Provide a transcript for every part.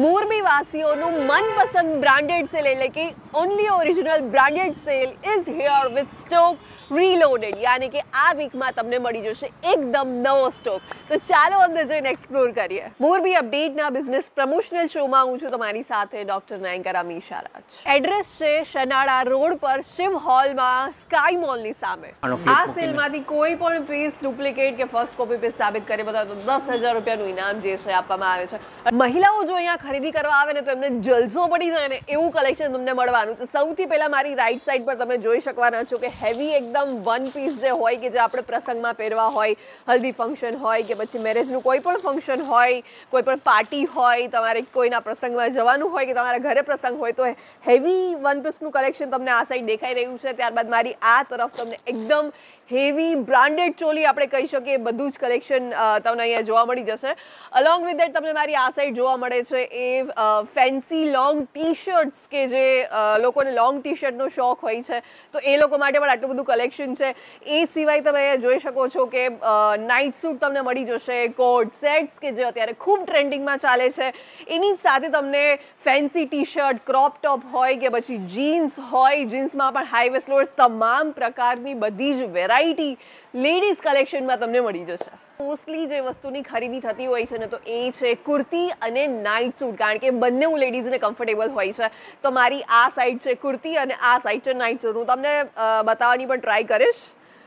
મોરબી વાસીઓનું મનપસંદ branded sale એટલે કે only original branded sale is here with stock reloaded, યાની કે આ વીકમાં તમને મળી જશે એકદમ નવો સ્ટોક. તો ચાલો અંદર જઈને એક્સપ્લોર કરીએ. મોરબી અપડેટના બિઝનેસ પ્રમોશનલ શોમાં હું છું તમારી સાથે ડોક્ટર નયનકારા મીશારાજ. એડ્રેસ છે શનાળા રોડ પર શિવ હોલમાં સ્કાય મોલની સામે. આ સેલમાંથી કોઈ પણ પીસ ડુપ્લિકેટ કે ફર્સ્ટ કોપી પીસ સાબિત કરી બતાવો તો 10,000 રૂપિયાનું ઇનામ જે છે આપવામાં આવે છે. મહિલાઓ જો અહીંયા ખરીદી કરવા આવે ને તો એમને જલસો પડી જાય ને એવું કલેક્શન તમને મળવાનું છે. સૌથી પહેલા મારી રાઈટ સાઈડ પર તમે જોઈ શકવાના છો કે હેવી એકદમ વન પીસ જે હોય કે જે આપણે પ્રસંગમાં પહેરવા હોય, હલ્દી ફંક્શન હોય કે પછી મેરેજનું કોઈ પણ ફંક્શન હોય, કોઈ પણ પાર્ટી હોય, તમારે કોઈના પ્રસંગમાં જવાનું હોય કે તમારા ઘરે પ્રસંગ હોય તો હેવી વન પીસનું કલેક્શન તમને આ સાઈડ દેખાઈ રહ્યું છે. ત્યારબાદ મારી આ તરફ તમને એકદમ હેવી બ્રાન્ડેડ ચોલી આપણે કહી શકીએ બધું જ કલેક્શન તમને અહીંયા જોવા મળી જશે. અલોંગ વિથ દેટ તમને મારી આ સાઈડ જોવા મળે છે એ ફેન્સી લોંગ ટી શર્ટ્સ કે જે લોકોને લોંગ ટી શર્ટનો શોખ હોય છે તો એ લોકો માટે પણ આટલું બધું કલેક્શન છે. એ સિવાય તમે અહીંયા જોઈ શકો છો કે નાઇટ સૂટ તમને મળી જશે, કોટ સેટ્સ કે જે અત્યારે ખૂબ ટ્રેન્ડિંગમાં ચાલે છે. એની સાથે તમને fancy T shirt, crop top હોય કે પછી જીન્સ હોય, જીન્સમાં પણ હાઈ વેસ્ટ લોઅર્સ, તમામ પ્રકારની બધી જ વેરાયટી લેડીઝ કલેક્શનમાં તમને મળી જશે. મોસ્ટલી જે વસ્તુની ખરીદી થતી હોય છે ને તો એ છે કુર્તી અને નાઇટ સૂટ, કારણ કે બંને લેડીઝને કમ્ફર્ટેબલ હોય છે. તો મારી આ સાઈડ છે કુર્તી અને આ સાઈડ છે નાઇટ સૂટ. હું તમને બતાવવાની પણ ટ્રાય કરીશ.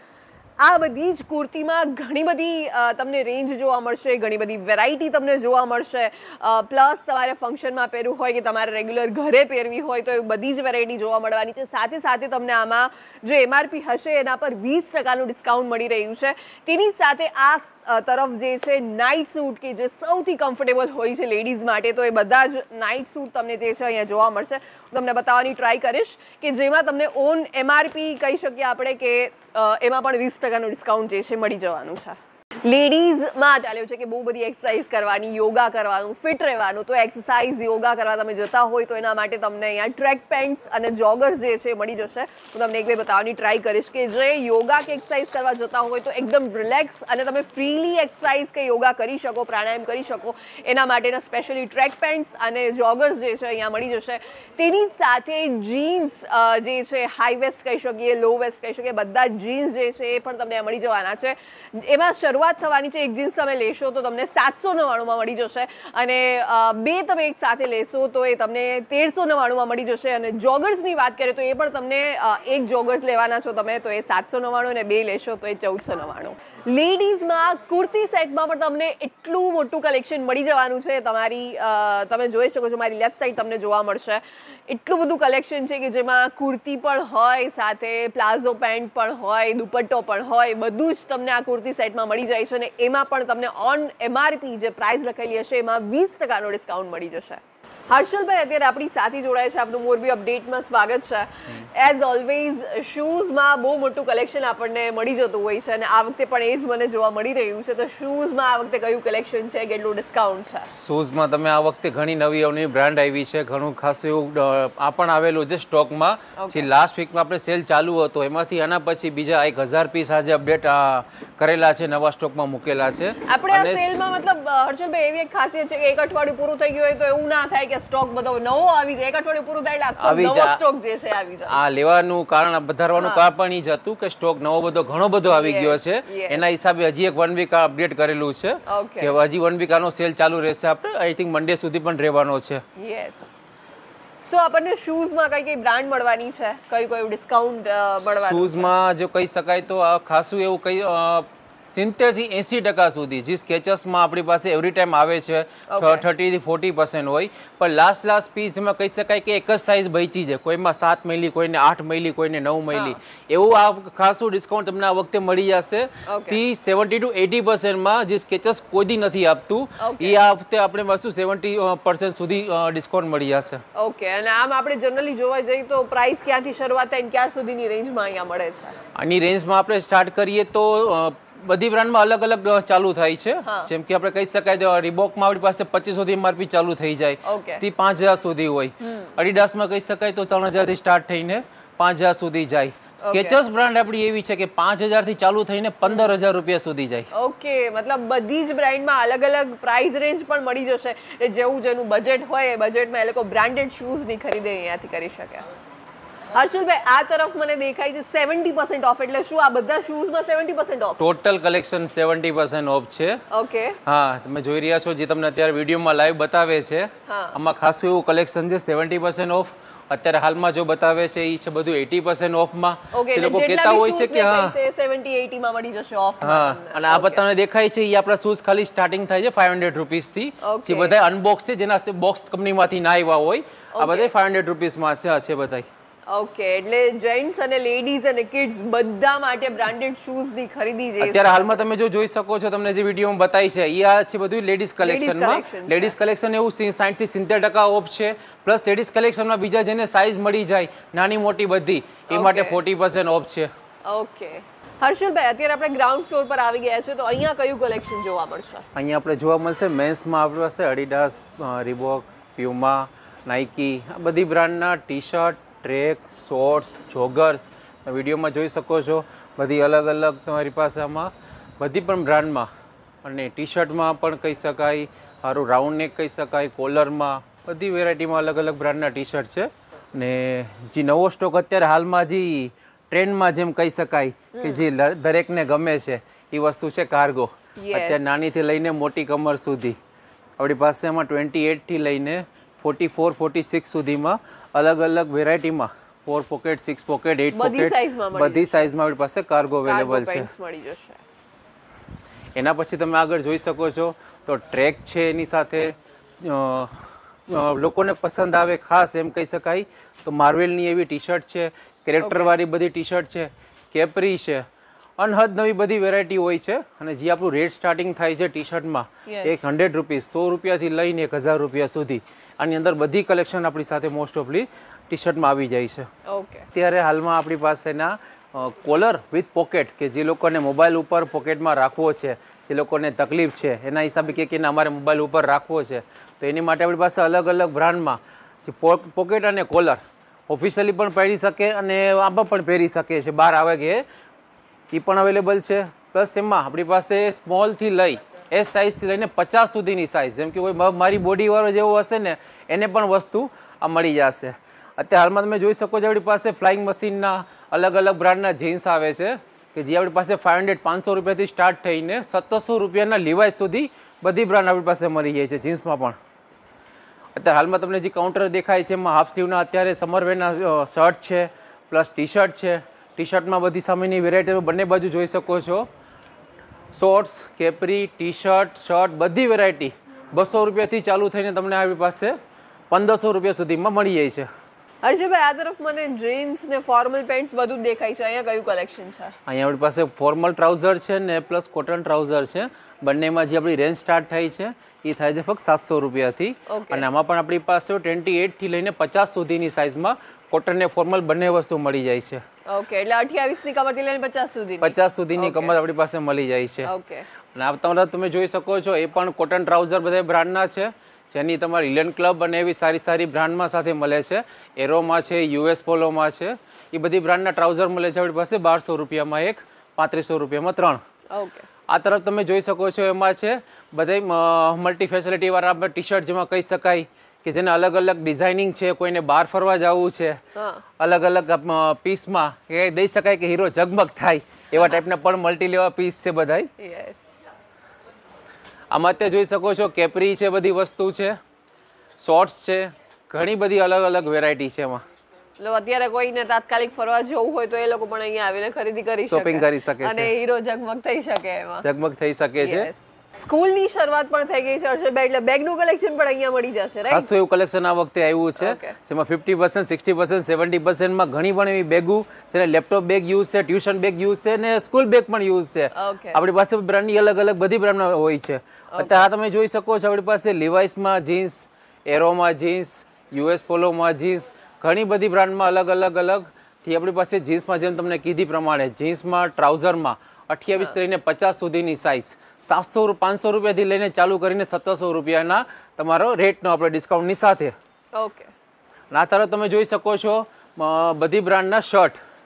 આ બધી જ કુર્તીમાં ઘણી બધી તમને રેન્જ જોવા મળશે, ઘણી બધી વેરાયટી તમને જોવા મળશે. પ્લસ તમારે ફંક્શનમાં પહેરવું હોય કે તમારે રેગ્યુલર ઘરે પહેરવી હોય તો એ બધી જ વેરાયટી જોવા મળવાની છે. સાથે સાથે તમને આમાં જે MRP હશે એના પર 20% ડિસ્કાઉન્ટ મળી રહ્યું છે. તેની સાથે આ તરફ જે છે નાઇટ સૂટ કે જે સૌથી કમ્ફર્ટેબલ હોય છે લેડીઝ માટે, તો એ બધા જ નાઇટ સૂટ તમને જે છે અહીંયા જોવા મળશે. હું તમને બતાવવાની ટ્રાય કરીશ કે જેમાં તમને ઓન MRP કહી શકીએ આપણે કે એમાં પણ 20% ડિસ્કાઉન્ટ જે છે મળી જવાનું છે. લેડીઝમાં ચાલ્યું છે કે બહુ બધી એક્સરસાઇઝ કરવાની, યોગા કરવાનું, ફિટ રહેવાનું. તો એક્સરસાઇઝ યોગા કરવા તમે જતા હોય તો એના માટે તમને અહીંયા ટ્રેક પેન્ટ્સ અને જોગર્સ જે છે મળી જશે. હું તમને એક બે બતાવવાની ટ્રાય કરીશ કે જે યોગા કે એક્સરસાઇઝ કરવા જતા હોય તો એકદમ રિલેક્સ અને તમે ફ્રીલી એક્સરસાઇઝ કે યોગા કરી શકો, પ્રાણાયામ કરી શકો એના માટેના સ્પેશિયલી ટ્રેક પેન્ટ્સ અને જોગર્સ જે છે અહીંયા મળી જશે. તેની સાથે જીન્સ જે છે હાઈ વેસ્ટ કહી શકીએ, લો વેસ્ટ કહી શકીએ, બધા જીન્સ જે છે એ પણ તમને મળી જવાના છે. એમાં શરૂઆત થવાની છે, એક જીન્સ તમે લેશો તો તમને 799માં મળી જશે અને બે તમે એક સાથે લેશો તો એ તમને 1399માં મળી જશે. અને જોગર્સની વાત કરીએ તો એ પણ તમને એક જોગર્સ લેવાના છો તમે તો એ 799 અને બે લેશો તો એ 1499. લેડીઝમાં કુર્તી સેટમાં પણ તમને એટલું મોટું કલેક્શન મળી જવાનું છે. તમે જોઈ શકો છો મારી લેફ્ટ સાઈડ તમને જોવા મળશે એટલું બધું કલેક્શન છે કે જેમાં કુર્તી પણ હોય, સાથે પ્લાઝો પેન્ટ પણ હોય, દુપટ્ટો પણ હોય, બધું જ તમને આ કુર્તી સેટમાં મળી જાય છે. અને એમાં પણ તમને ઓન MRP જે પ્રાઇસ લખેલી હશે એમાં 20% ડિસ્કાઉન્ટ મળી જશે. હર્ષલભાઈ અત્યારે આપણી સાથે જોડાય છે. આપનું મોરબી અપડેટમાં સ્વાગત છે. એઝ ઓલવેઝ શૂઝમાં બહુ મોટું કલેક્શન આપણને મળી જતું હોય છે અને આ વખતે પણ એ જ મને જોવા મળી રહ્યું છે. તો શૂઝમાં આ વખતે કયું કલેક્શન છે, કેટલું ડિસ્કાઉન્ટ છે? શૂઝમાં તમે આ વખતે ઘણી નવી બ્રાન્ડ આવી છે, ઘણું ખાસું એવું આ પણ આવેલું છે સ્ટોકમાં. જે લાસ્ટ વીકમાં આપણે સેલ ચાલુ હતો એમાંથી આના પછી બીજા 1000 પીસ આજે અપડેટ કરેલા છે, નવા સ્ટોકમાં મૂકેલા છે. આપણે આ સેલમાં મતલબ હર્ષલભાઈ એવી એક ખાસિયત છે કે એક અઠવાડિયું પૂરું થઈ ગયું હોય તો એવું ના થાય કે સ્ટોક બધો નવો આવી જાય. એક અઠવાડિયું પૂરું થાય એટલે નવો સ્ટોક જે છે આવી જાય. આ લેવાનું કારણ, વધારવાનું કારણ પણ એ જ હતું કે સ્ટોક ઘણો બધો આવી ગયો છે. એના હિસાબે હજી એક 1 વીક અપડેટ કરેલું છે કે હજી 1 વીક આનો સેલ ચાલુ રહેશે. આપણે આઈ થિંક મંડે સુધી પણ રહેવાનો છે. યસ. સો આપણને શૂઝમાં કઈ બ્રાન્ડ મળવાની છે, કયું ડિસ્કાઉન્ટ મળવાનું? શૂઝમાં જો કહી શકાય તો આ ખાસું એવું 70 થી 80% સુધી જે સ્કેચર્સમાં આપણી પાસે એવરી ટાઈમ આવે છે 30 થી 40% હોય. પણ લાસ્ટ પીસમાં કહી શકાય કે એક જ સાઇઝ બચી છે. કોઈમાં 7 મહિલી, કોઈને 8 મહિલી, કોઈને 9 મહિલી, એવું આ ખાસું ડિસ્કાઉન્ટ તમને આ વખતે મળી જશે. 70 to 80%માં જે સ્કેચર્સ કોઈ દી નથી આપતું એ આ વખતે આપણે વસ્તુ 70% સુધી ડિસ્કાઉન્ટ મળી જશે. ઓકે. અને આમ આપણે જનરલી જોવા જઈએ તો પ્રાઇસ ક્યાંથી શરૂઆત થાય ક્યાં સુધીની રેન્જમાં અહીંયા મળે છે? આની રેન્જમાં આપણે સ્ટાર્ટ કરીએ તો બધી બ્રાન્ડમાં અલગ અલગ ચાલુ થાય છે. જેમ કે આપણે કહી શકાય રીબોકમાં આપણી પાસે 2500 થી MRP ચાલુ થઈ જાય થી 5000 સુધી હોય. એડિડાસમાં કહી શકાય તો 3000 થી સ્ટાર્ટ થઈને 5000 સુધી જાય. સ્કેચર્સ બ્રાન્ડ આપણી એવી છે કે 5,000 થી ચાલુ થઈને 15,000 રૂપિયા સુધી જાય. ઓકે, મતલબ બધી જ બ્રાન્ડમાં અલગ અલગ પ્રાઇસ રેન્જ પણ મળી જશે. એ જેનું બજેટ હોય એ બજેટમાં એ લોકો બ્રાન્ડેડ શૂઝની ખરીદી અહીંયાથી કરી શકે. હર્ષુલભાઈ, આ તરફ મને દેખાય છે 70% ઓફ, એટલે શું આ બધા શૂઝમાં 70% ઓફ? ટોટલ કલેક્શન 70% ઓફ છે. ઓકે. હા, તમે જોઈ રહ્યા છો જે તમને અત્યારે વિડીયોમાં લાઈવ બતાવે છે, આમાં ખાસું એવું કલેક્શન છે 70% ઓફ. અત્યારે હાલમાં જો બતાવે છે એ છે બધું 80% ઓફમાં. જે લોકો કહેતા હોય છે કે હા 70-80 માં મળી જશે ઓફ. હા, અને આ બધાને દેખાય છે એ આપણા શૂઝ ખાલી સ્ટાર્ટિંગ થાય છે 500 રૂપીસથી. જે બધા અનબોક્સ છે, જેના બોક્સ કંપનીમાંથી ના આવ્યા હોય, આ બધા 500 રૂપીસમાં છે બધા. ઓકે, એટલે જેન્ટ્સ અને લેડીઝ અને કિડ્સ બધા માટે બ્રાન્ડેડ શૂઝની ખરીદી છે. અત્યારે હાલમાં તમે જો જોઈ શકો છો, તમને જે વિડીયોમાં બતાવી છે એ આ છે બધું લેડીઝ કલેક્શનમાં. લેડીઝ કલેક્શન એવું 60 થી 70% ઓફ છે. પ્લસ લેડીઝ કલેક્શનમાં બીજા જેને સાઇઝ મળી જાય નાની મોટી બધી, એ માટે 40% ઓફ છે. ઓકે હર્ષલભાઈ, અત્યારે આપણે ગ્રાઉન્ડ ફ્લોર પર આવી ગયા છે, તો અહીંયા કયું કલેક્શન જોવા મળશે? અહીંયા આપણે જોવા મળશે મેન્સમાં આપણી પાસે એડિડાસ, રીબોક, પ્યુમા, નાઇકી, આ બધી બ્રાન્ડના T shirt, track, shorts, joggers વિડીયોમાં જોઈ શકો છો. બધી અલગ અલગ તમારી પાસે આમાં બધી પણ બ્રાન્ડમાં, અને ટી શર્ટમાં પણ કહી શકાય, સારું રાઉન્ડ નેક કહી શકાય, કોલરમાં બધી વેરાયટીમાં અલગ અલગ બ્રાન્ડના ટી શર્ટ છે. ને જે નવો સ્ટોક અત્યારે હાલમાં જે ટ્રેન્ડમાં જેમ કહી શકાય કે જે દરેકને ગમે છે એ વસ્તુ છે કાર્ગો. અત્યારે નાનીથી લઈને મોટી કમર સુધી આપણી પાસે એમાં 28 થી લઈને 44, 46 સુધીમાં અલગ અલગ વેરાયટીમાં 4 પોકેટ, 6 પોકેટ, 8 પોકેટ બધી સાઇઝમાં આપણી પાસે કાર્ગો અવેલેબલ છે. એના પછી તમે આગળ જોઈ શકો છો તો ટ્રેક છે, એની સાથે લોકોને પસંદ આવે ખાસ એમ કહી શકાય તો માર્વેલની એવી ટી શર્ટ છે, કેરેક્ટરવાળી બધી ટી શર્ટ છે, કેપરી છે, અનહદ નવી બધી વેરાયટી હોય છે. અને જે આપણું રેટ સ્ટાર્ટિંગ થાય છે ટી શર્ટમાં 100 રૂપીસ, 100 રૂપિયાથી લઈને 1000 રૂપિયા સુધી. આની અંદર બધી કલેક્શન આપણી સાથે મોસ્ટ ઓફલી ટી શર્ટમાં આવી જાય છે. અત્યારે હાલમાં આપણી પાસેના કોલર વિથ પોકેટ, કે જે લોકોને મોબાઈલ ઉપર પોકેટમાં રાખવો છે, જે લોકોને તકલીફ છે એના હિસાબે કે અમારે મોબાઈલ ઉપર રાખવો છે, તો એની માટે આપણી પાસે અલગ અલગ બ્રાન્ડમાં જે પોકેટ અને કોલર ઓફિશિયલી પણ પહેરી શકે અને આમાં પણ પહેરી શકે છે, બહાર આવે કે એ પણ અવેલેબલ છે. પ્લસ એમાં આપણી પાસે સ્મોલથી લઈ એસ સાઇઝથી લઈને 50 સુધીની સાઇઝ, જેમ કે કોઈ મારી બોડીવાળો જેવો હશે ને એને પણ વસ્તુ આ મળી જશે. અત્યારે હાલમાં તમે જોઈ શકો છો આપણી પાસે ફ્લાઇંગ મશીનના અલગ અલગ બ્રાન્ડના જીન્સ આવે છે, કે જે આપણી પાસે 500 રૂપિયાથી સ્ટાર્ટ થઈને 1700 રૂપિયાના લિવાઇસ સુધી બધી બ્રાન્ડ આપણી પાસે મળી જાય છે જીન્સમાં પણ. અત્યારે હાલમાં તમને જે કાઉન્ટર દેખાય છે એમાં હાફ સ્લીવના અત્યારે સમરવેરના શર્ટ છે, પ્લસ ટી શર્ટ છે. ટી શર્ટમાં બધી સામેની વેરાયટી બંને બાજુ જોઈ શકો છો. Shorts, capri, T shirt, shirt બધી વેરાયટી 200 રૂપિયાથી ચાલુ થઈને તમને આપણી પાસે 1500 રૂપિયા સુધીમાં મળી જાય છે. હર્ષભાઈ, આ તરફ મને જીન્સ ને ફોર્મલ પેન્ટ્સ બધું દેખાય છે. અહીંયા કયું કલેક્શન છે? અહીંયા આપણી પાસે ફોર્મલ ટ્રાઉઝર છે ને પ્લસ કોટન ટ્રાઉઝર છે. બંનેમાં જે આપણી રેન્જ સ્ટાર્ટ થાય છે એ થાય છે ફક્ત 700 રૂપિયાથી. અને આમાં પણ આપણી પાસે 28 થી લઈને 50 સુધીની સાઇઝમાં કોટન ને ફોર્મલ બંને વસ્તુ મળી જાય છે. ઓકે, એટલે 28 ની કમરથી લઈને 50 સુધીની કમર આપણી પાસે મળી જાય છે. ઓકે, અને આ તમે જોઈ શકો છો એ પણ કોટન ટ્રાઉઝર બધા બ્રાન્ડના છે, જેની તમારી ઇલેન ક્લબ અને એવી સારી સારી બ્રાન્ડમાં સાથે મળે છે. એરોમાં છે, યુએસ પોલોમાં છે, એ બધી બ્રાન્ડના ટ્રાઉઝર મળે છે આપણી પાસે 1200 રૂપિયામાં એક, 3500 રૂપિયામાં 3. ઓકે, આ તરફ તમે જોઈ શકો છો એમાં છે બધા મલ્ટી ફેસિલિટી વાળા આપણે ટી શર્ટ, જેમાં કહી શકાય કે જેને અલગ અલગ ડિઝાઇનિંગ છે, કોઈને બહાર ફરવા જવું છે અલગ અલગ પીસમાં, કે દઈ શકાય કે હીરો ઝગમગ થાય એવા ટાઈપના પણ મલ્ટી લેવા પીસ છે બધા. આમાં અત્યારે જોઈ શકો છો કેપરી છે, બધી વસ્તુ છે, શોર્ટ્સ છે, ઘણી બધી અલગ અલગ વેરાયટી છે એમાં. અત્યારે કોઈને તાત્કાલિક ફરવા જવું હોય તો એ લોકો પણ અહીંયા આવીને ખરીદી કરી શકે, શોપિંગ કરી શકે છે અને હીરો ઝગમગ થઈ શકે એમાં. ઝગમગ થઈ શકે છે. સ્કૂલની શરૂઆત પણ થઈ ગઈ છે હર્ષભાઈ, એટલે બેગનું કલેક્શન પણ અહીંયા મળી જશે, રાઈટ? ખાસું એવું કલેક્શન આ વખતે આવ્યું છે, જેમાં 50%, 60%, 70% માં ઘણી પણ એવી બેગો છે. લેપટોપ બેગ યુઝ છે, ટ્યુશન બેગ યુઝ છે, ને સ્કૂલ બેગ પણ યુઝ છે. આપણી પાસે બ્રાન્ડની અલગ અલગ બધી બ્રાન્ડના હોય છે. અત્યારે તમે જોઈ શકો છો આપણી પાસે લિવાઇસમાં જીન્સ, એરોમાં જીન્સ, યુએસ પોલોમાં જીન્સ, ઘણી બધી બ્રાન્ડમાં અલગ અલગ અલગથી આપણી પાસે જીન્સમાં, જેમ તમને કીધી પ્રમાણે જીન્સમાં, ટ્રાઉઝરમાં 28 થી લઈને 50 સુધીની સાઇઝ, 700, 500 રૂપિયાથી લઈને ચાલુ કરીને 1700 રૂપિયાના તમારો રેટનો આપણે ડિસ્કાઉન્ટની સાથે. ઓકે, આ તરફ તમે જોઈ શકો છો બધી બ્રાન્ડના શર્ટ,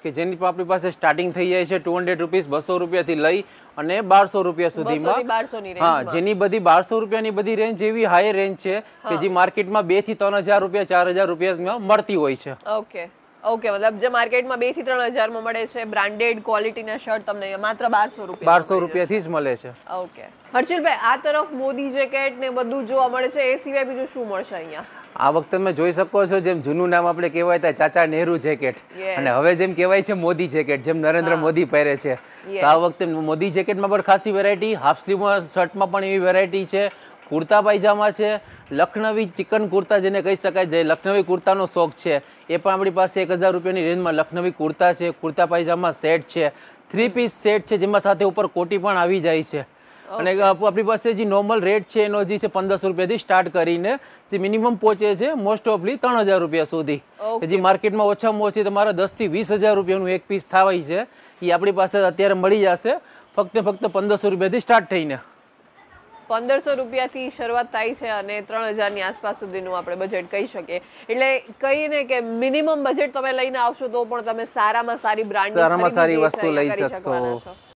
કે જેની પર આપણી પાસે સ્ટાર્ટિંગ થઈ જાય છે 200 રૂપીસ, 200 રૂપિયાથી લઈ અને 1200 રૂપિયા સુધીમાં. 1200 ની હા, જેની બધી 1200 રૂપિયાની બધી રેન્જ એવી હાઈ રેન્જ છે કે જે માર્કેટમાં 2 થી 3000 રૂપિયા, 4000 રૂપિયામાં મળતી હોય છે. ઓકે ઓકે, મતલબ જે માર્કેટમાં 2 થી 3000 માં મળે છે બ્રાન્ડેડ ક્વોલિટીના શર્ટ તમને માત્ર 1200 રૂપિયા 1200 રૂપિયાથી જ મળે છે. ઓકે હર્ષિલભાઈ, આ તરફ મોદી જેકેટ ને બધું જોવા મળે છે, એ સિવાય બીજું શું મળશે અહીંયા? આ વખતે તમે જોઈ શકો છો જેમ જૂનું નામ આપણે કહેવાય હતા ચાચા નહેરુ જેકેટ, અને હવે જેમ કહેવાય છે મોદી જેકેટ, જેમ નરેન્દ્ર મોદી પહેરે છે. તો આ વખતે મોદી જેકેટમાં પણ ખાસી વેરાયટી, હાફ સ્લીવમાં શર્ટમાં પણ એવી વેરાયટી છે, કુર્તા પાયજામા છે, લખનવી ચિકન કુર્તા જેને કહી શકાય, જે લખનવી કુર્તાનો શોખ છે એ પણ આપણી પાસે 1000 રૂપિયાની રેન્જમાં લખનવી કુર્તા છે, કુર્તા પાયજામા સેટ છે, 3 પીસ સેટ છે જેમાં સાથે ઉપર કોટી પણ આવી જાય છે. અને આપણી પાસે જે નોર્મલ રેટ છે એનો જે છે 1500 રૂપિયાથી સ્ટાર્ટ કરીને જે મિનિમમ પહોંચે છે મોસ્ટ ઓફલી 3000 રૂપિયા સુધી. જે માર્કેટમાં ઓછામાં ઓછી તમારા 10 થી 20000 રૂપિયાનું એક પીસ થાય છે એ આપણી પાસે અત્યારે મળી જશે ફક્ત 1500 રૂપિયાથી સ્ટાર્ટ થઈને. 1500 રૂપિયાથી શરૂઆત થાય છે અને 3000 ની આસપાસ સુધીનું આપણે બજેટ કહી શકીએ. એટલે કહીને કે મિનિમમ બજેટ તમે લઈને આવશો તો પણ તમે સારામાં સારી બ્રાન્ડ સારામાં સારી વસ્તુ લઈ શકશો.